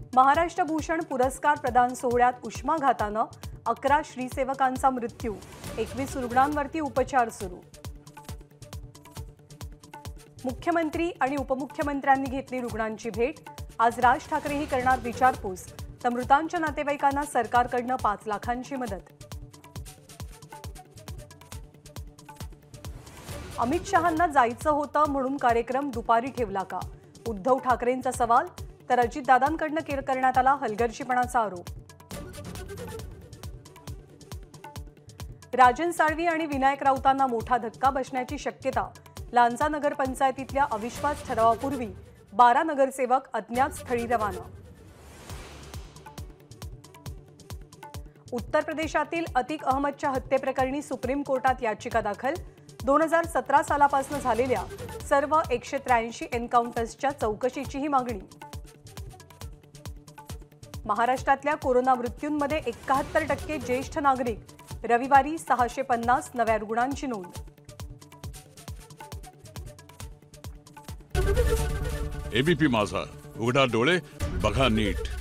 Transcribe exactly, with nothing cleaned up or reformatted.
महाराष्ट्र भूषण पुरस्कार प्रदान सोहळ्यात उष्माघातानं अकरा श्रीसेवकांचा मृत्यू, एकवीस रुग्णांवरती उपचार सुरू। मुख्यमंत्री आणि उपमुख्यमंत्र्यांनी घेतली रुग्णांची भेट। आज राज ठाकरेही करणार विचारपूस, तर मृतांच्या नातेवाईकांना सरकारकडून पाच लाखांची मदत। अमित शहांना जायचं होतं म्हणून कार्यक्रम दुपारी ठेवला का? उद्धव ठाकरेंचा सवाल, तर अजितदादांकडून करण्यात आला हलगर्जीपणाचा आरोप। राजन साळवी आणि विनायक राऊतांना मोठा धक्का बसण्याची शक्यता। लांजा नगरपंचायतीतल्या अविश्वास ठरावापूर्वी बारा नगरसेवक अज्ञात स्थळी रवाना। उत्तर प्रदेशातील अतिक अहमदच्या हत्येप्रकरणी सुप्रीम कोर्टात याचिका दाखल। दोन हजार सतरा सालापासून झालेल्या सर्व एकशे त्र्याऐंशी एन्काउंटर्सच्या चौकशीचीही मागणी। महाराष्ट्रातल्या कोरोना मृत्यूंमध्ये एकाहत्तर टक्के ज्येष्ठ नागरिक। रविवारी सहाशे पन्नास नव्या रुग्णांची नोंद। एबीपी माझा, उघडा डोळे बघा नीट।